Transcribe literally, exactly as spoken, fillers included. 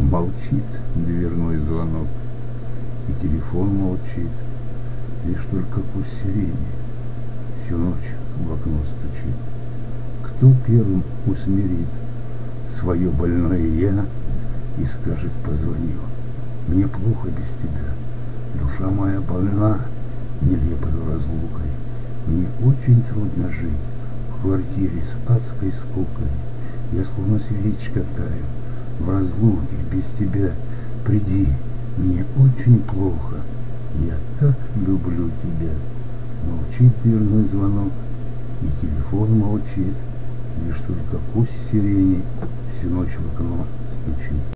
Молчит дверной звонок, и телефон молчит. Лишь только пусть сирени всю ночь в окно стучит. Кто первым усмирит свое больное я и скажет: позвонил, мне плохо без тебя, душа моя больна нелепою разлукой, мне очень трудно жить в квартире с адской скукой. Я словно свечка таю в разлуке без тебя. Приди, мне очень плохо, я так люблю тебя. Молчит дверной звонок, и телефон молчит. Лишь только пусть сирени всю ночь в окно стучит.